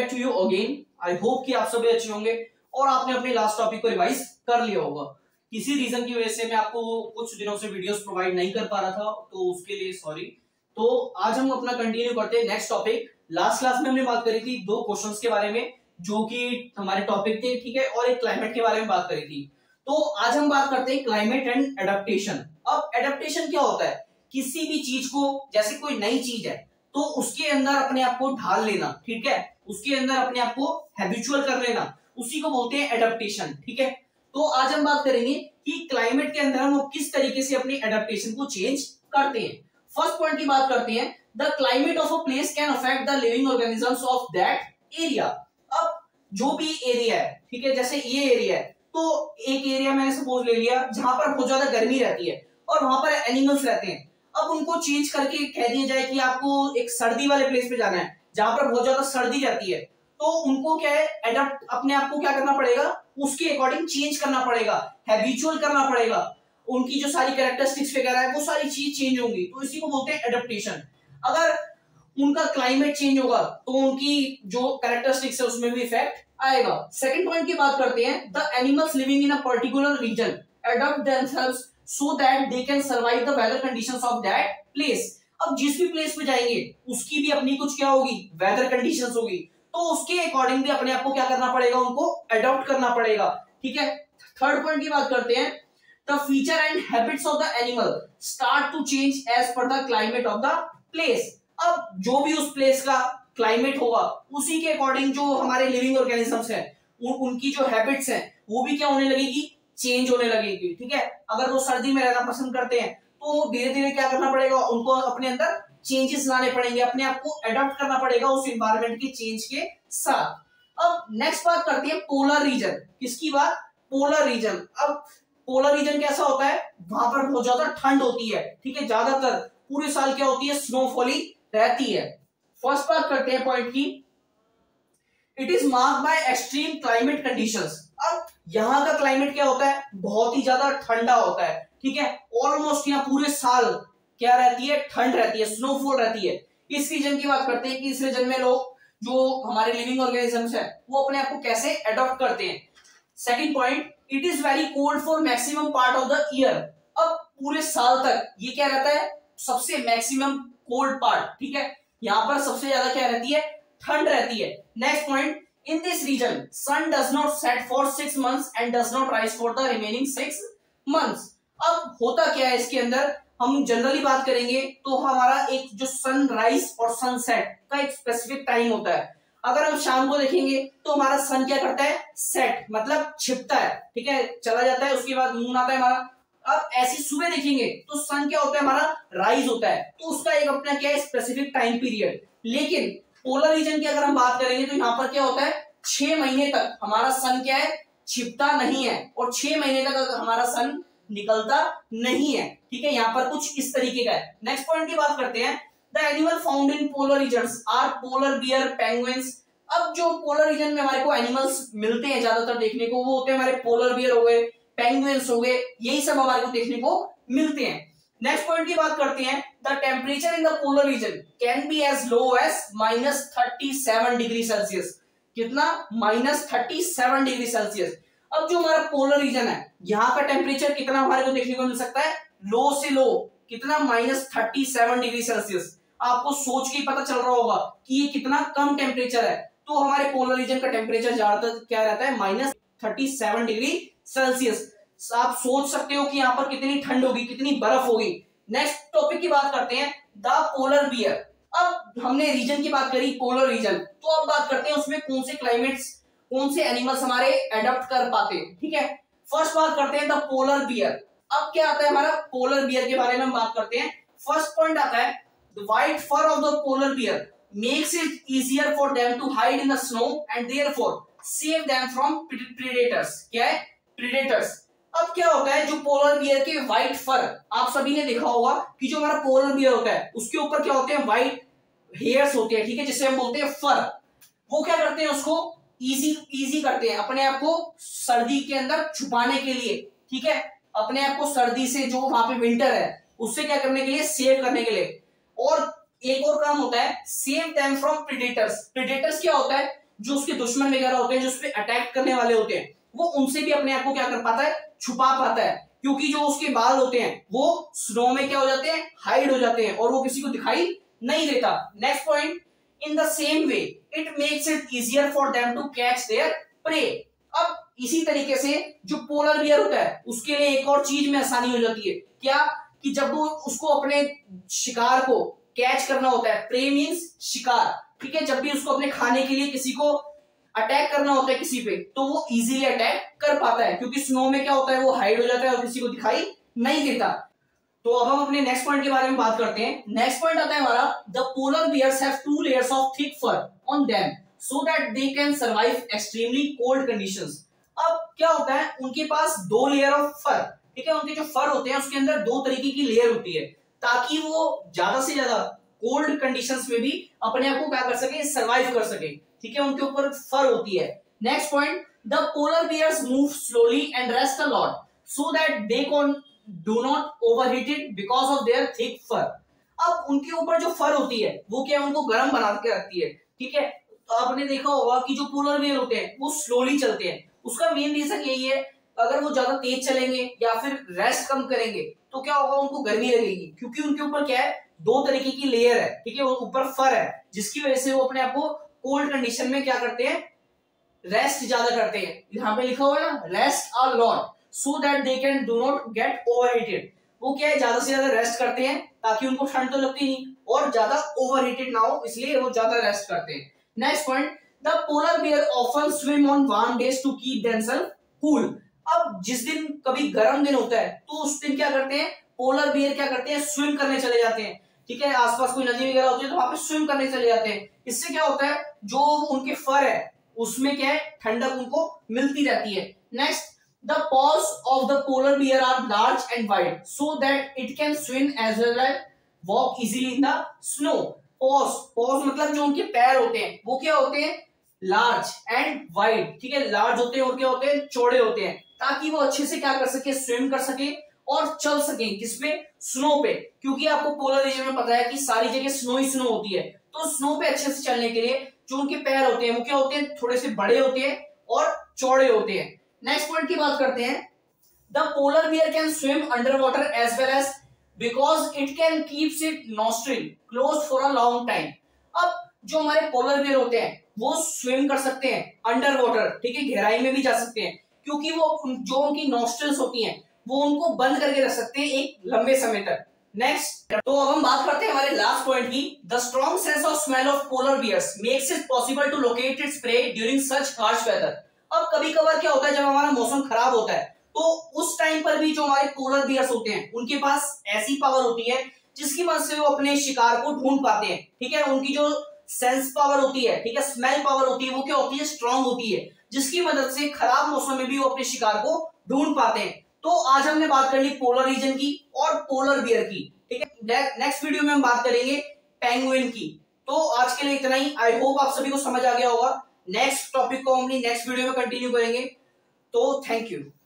Back to you again. I hope कि आप सभी अच्छे होंगे और आपने अपने लास्ट टॉपिक को रिवाइज कर लिया होगा। किसी रीजन की वजह से मैं आपको कुछ दिनों से वीडियोस प्रोवाइड नहीं कर पा रहा था, तो उसके लिए सॉरी। तो आज हम अपना कंटिन्यू करते हैं नेक्स्ट टॉपिक। लास्ट क्लास में हमने बात करी थी दो क्वेश्चंस के बारे में जो कि हमारे टॉपिक थे, ठीक है, और एक क्लाइमेट के बारे में बात करी थी। तो आज हम बात करते हैं क्लाइमेट एंड एडेप्टेशन। अब एडेप्टेशन क्या होता है? किसी भी चीज को, जैसे कोई नई चीज है तो उसके अंदर अपने आप को ढाल लेना, ठीक है, उसके अंदर अपने आप को हैबिचुअल कर लेना, उसी को बोलते हैं एडेप्टेशन, ठीक है। तो आज हम बात करेंगे कि क्लाइमेट के अंदर हम किस तरीके से अपनी एडेप्टेशन को चेंज करते हैं। फर्स्ट पॉइंट की बात करते हैं, the climate of a place can affect the living organisms of that area. अब जो भी एरिया है, ठीक है, जैसे ये एरिया है, तो एक एरिया मैंने सपोज ले लिया जहां पर बहुत ज्यादा गर्मी रहती है और वहां पर एनिमल्स रहते हैं। अब उनको चेंज करके कह दिया जाए कि आपको एक सर्दी वाले प्लेस पे जाना है जहां पर बहुत ज्यादा सर्दी रहती है, तो उनको क्या है, एडप्ट अपने आप को क्या करना पड़ेगा, उसके अकॉर्डिंग चेंज करना पड़ेगा, हैबिचुअल करना पड़ेगा। उनकी जो सारी कैरेक्टरिस्टिक्स वगैरह है वो सारी चीज चेंज होंगी, तो इसी को बोलते हैं एडेप्टेशन। अगर उनका क्लाइमेट चेंज होगा तो उनकी जो कैरेक्टरिस्टिक्स है उसमें भी इफेक्ट आएगा। सेकंड पॉइंट की बात करते हैं, the animals living in a particular region adopt themselves so that they can survive the weather conditions of that place। अब जिस भी प्लेस पे जाएंगे उसकी भी अपनी कुछ क्या होगी, वेदर कंडीशंस होगी, तो उसके अकॉर्डिंग भी अपने आप को क्या करना पड़ेगा, उनको अडॉप्ट करना पड़ेगा, ठीक है। थर्ड पॉइंट की बात करते हैं, the feature and habits of the animal start to change as per the climate of the place. अब जो भी उस प्लेस का क्लाइमेट होगा उसी के अकॉर्डिंग जो हमारे लिविंग ऑर्गेनिजम्स हैं उनकी जो हैबिट्स हैं वो भी क्या होने लगेगी, चेंज होने लगेगी, ठीक है। अगर वो सर्दी में रहना पसंद करते हैं तो धीरे धीरे क्या करना पड़ेगा, उनको अपने अंदर चेंजेस लाने पड़ेंगे, अपने आप को अडॉप्ट करना पड़ेगा उस एनवायरनमेंट के चेंज के साथ। अब नेक्स्ट बात करते हैं पोलर रीजन। किसकी बात? Polar region. अब पोलर रीजन कैसा होता है? वहां पर बहुत ज्यादा ठंड होती है, ठीक है, ज्यादातर पूरे साल क्या होती है, स्नोफॉली रहती है। फर्स्ट बात करते हैं पॉइंट की, it is marked by extreme climate conditions. अब यहाँ का क्लाइमेट क्या होता है, बहुत ही ज्यादा ठंडा होता है, ठीक है, ऑलमोस्ट यहाँ पूरे साल क्या रहती है, ठंड रहती है, स्नोफॉल रहती है। इस रीजन की बात करते हैं कि इस रीजन में लोग जो हमारे लिविंग ऑर्गेनिजम्स है वो अपने आप को कैसे अडॉप्ट करते हैं। Second point, it is very cold for maximum part of the year. अब पूरे साल तक ये क्या रहता है, सबसे मैक्सिमम कोल्ड पार्ट, ठीक है, यहाँ पर सबसे ज्यादा क्या रहती है, ठंड रहती है। Next point, in this region sun does not set for 6 months and does not rise for the remaining 6 months। अब होता क्या है इसके अंदर, हम जनरली बात करेंगे तो हमारा एक जो सनराइज और सनसेट का एक स्पेसिफिक टाइम होता है। अगर हम शाम को देखेंगे तो हमारा सन क्या करता है, सेट मतलब छिपता है, ठीक है, चला जाता है, उसके बाद मून आता है हमारा। अब ऐसी सुबह देखेंगे तो सन क्या होता है, हमारा राइज होता है, तो उसका एक अपना क्या है, स्पेसिफिक टाइम पीरियड। लेकिन पोलर रीजन की अगर हम बात करेंगे तो यहाँ पर क्या होता है, 6 महीने तक हमारा सन क्या है, छिपता नहीं है, और 6 महीने तक हमारा सन निकलता नहीं है, ठीक है, यहाँ पर कुछ इस तरीके का है। नेक्स्ट पॉइंट की बात करते हैं, the animal found in polar regions are polar bear, penguins. अब जो पोलर रीजन में हमारे को एनिमल्स मिलते हैं ज्यादातर देखने को, वो होते हैं हमारे पोलर बियर हो गए, पेंगुइन्स हो गए, यही सब हमारे को देखने को मिलते हैं। नेक्स्ट पॉइंट की बात करते हैं, the temperature in the polar region can be as low as -37 degree Celsius. कितना? -37 डिग्री सेल्सियस। अब जो हमारा पोलर रीजन है यहाँ का टेम्परेचर कितना हमारे को देखने को मिल सकता है, लो से लो कितना, -37 डिग्री सेल्सियस। आपको सोच के ही पता चल रहा होगा कि ये कितना कम टेम्परेचर है। तो हमारे पोलर रीजन का टेम्परेचर ज्यादातर क्या रहता है, -37 डिग्री सेल्सियस। आप सोच सकते हो कि यहाँ पर कितनी ठंड होगी, कितनी बर्फ होगी। नेक्स्ट टॉपिक की बात करते हैं, द पोलर बियर। अब हमने रीजन की बात करी, पोलर रीजन, तो अब बात करते हैं उसमें कौन से क्लाइमेट्स, कौन से एनिमल्स हमारे अडॉप्ट कर पाते हैं, ठीक है। फर्स्ट बात करते हैं द पोलर बियर। अब क्या आता है हमारा, पोलर बियर के बारे में हम बात करते हैं। फर्स्ट पॉइंट आता है, the white fur of the polar bear makes it easier for them to hide in the snow and therefore save them from predators. क्या है, प्रेडेटर्स। अब क्या होता है, जो पोलर बियर के व्हाइट फर, आप सभी ने देखा होगा कि जो हमारा पोलर बियर होता है उसके ऊपर क्या होते हैं, व्हाइट हेयर्स होते हैं, ठीक है, जिसे हम बोलते हैं फर। वो क्या करते हैं, उसको इजी करते हैं अपने आप को सर्दी के अंदर छुपाने के लिए, ठीक है, अपने आप को सर्दी से, जो वहां पे विंटर है उससे क्या करने के लिए, सेव करने के लिए। और एक और काम होता है, save them from predators. Predators क्या होता है, जो उसके दुश्मन वगैरह होते हैं, जो उस पर अटैक करने वाले होते हैं, वो उनसे भी अपने आप को क्या कर पाता है, छुपा पाता है, क्योंकि जो उसके बाल होते हैं वो स्नो में क्या हो जाते हैं, हाइड हो जाते हैं और वो किसी को दिखाई नहीं देता। Next point, in the same way it makes it easier for them to catch their prey. अब इसी तरीके से जो पोलर बियर होता है उसके लिए एक और चीज में आसानी हो जाती है, क्या कि जब वो उसको अपने शिकार को कैच करना होता है, प्रे मींस शिकार, ठीक है, जब भी उसको अपने खाने के लिए किसी को अटैक करना होता है किसी पे, तो वो इजीली अटैक कर पाता है, क्योंकि स्नो में क्या होता है, वो हाइड हो जाता है और किसी को दिखाई नहीं देता। तो अब हम अपने नेक्स्ट पॉइंट के बारे में बात करते हैं। नेक्स्ट पॉइंट आता है हमारा, the polar bears have 2 layers of thick fur on them so that they can survive extremely cold conditions. अब क्या होता है, उनके पास 2 लेयर ऑफ फर, ठीक है, उनके जो फर होते हैं उसके अंदर 2 तरीके की लेयर होती है, ताकि वो ज्यादा से ज्यादा कोल्ड कंडीशंस में भी अपने आप को क्या कर सके, सर्वाइव कर सके, ठीक है, उनके ऊपर फर होती है। Next point, the polar bears move slowly and rest a lot so that they can do not overheated because of their thick fur. अब उनके ऊपर जो फर होती है वो क्या, उनको गर्म बना के रखती है, ठीक है। तो आपने देखा होगा कि जो पोलर बियर होते हैं वो स्लोली चलते हैं, उसका मेन रीजन यही है, अगर वो ज्यादा तेज चलेंगे या फिर रेस्ट कम करेंगे तो क्या होगा, उनको गर्मी लगेगी, क्योंकि उनके ऊपर क्या है, 2 तरीके की लेयर है, ठीक है, ऊपर फर है, जिसकी वजह से वो अपने आप को कोल्ड कंडीशन में क्या करते हैं, रेस्ट ज्यादा करते हैं। यहाँ पे लिखा हुआ है ना, rest a lot so that they can do not get overheated. वो क्या है, ज्यादा से ज्यादा रेस्ट करते हैं ताकि उनको ठंड तो लगती नहीं और ज्यादा ओवरहीटेड ना हो, इसलिए वो ज्यादा रेस्ट करते हैं। Next point, the polar bear often swim on warm days to keep themself cool. अब जिस दिन कभी गर्म दिन होता है तो उस दिन क्या करते हैं, पोलर बियर क्या करते हैं, स्विम करने चले जाते हैं, ठीक है, आसपास कोई नदी वगैरह होती है तो वहां पे स्विम करने चले जाते हैं। इससे क्या होता है, जो उनके फर है उसमें क्या है, ठंडक उनको मिलती रहती है। Next, the paws of the polar bear are large and wide so that it can swim as well as walk easily in the snow. Paws, paws मतलब जो उनके पैर होते हैं वो क्या होते हैं, लार्ज एंड वाइड, ठीक है, लार्ज होते हैं और क्या होते हैं, चौड़े होते हैं, ताकि वो अच्छे से क्या कर सके, स्विम कर सके और चल सके, किसपे, स्नो पे, क्योंकि आपको पोलर रीजन में पता है कि सारी जगह स्नो ही स्नो होती है, तो स्नो पे अच्छे से चलने के लिए जो उनके पैर होते हैं वो क्या होते हैं, थोड़े से बड़े होते हैं और चौड़े होते हैं। नेक्स्ट पॉइंट की बात करते हैं, the polar bear can swim under water as well as because it can keeps it nostril closed for a long time. अब जो हमारे पोलर बियर होते हैं वो स्विम कर सकते हैं अंडर वाटर, ठीक है, गहराई में भी जा सकते हैं, क्योंकि वो जो उनकी नॉस्ट्रिल्स होती हैं वो उनको बंद करके रख सकते हैं एक लंबे समय तक। नेक्स्ट, तो अब हम बात करते हैं हमारे लास्ट पॉइंट की, the strong sense of smell of polar bears makes it possible to locate its prey during such harsh weather. अब कभी कभार क्या होता है, जब हमारा मौसम खराब होता है तो उस टाइम पर भी जो हमारे पोलर बियर्स होते हैं उनके पास ऐसी पावर होती है जिसकी मदद से वो अपने शिकार को ढूंढ पाते हैं, ठीक है, उनकी जो सेंस पावर होती है, ठीक है, स्मेल पावर होती है, वो क्या होती है, स्ट्रांग होती है, जिसकी मदद से खराब मौसम में भी वो अपने शिकार को ढूंढ पाते हैं। तो आज हमने बात कर ली पोलर रीजन की और पोलर बियर की, ठीक है, नेक्स्ट वीडियो में हम बात करेंगे पेंगुइन की। तो आज के लिए इतना ही, आई होप आप सभी को समझ आ गया होगा। नेक्स्ट टॉपिक को हम अपनी नेक्स्ट वीडियो में कंटिन्यू करेंगे, तो थैंक यू।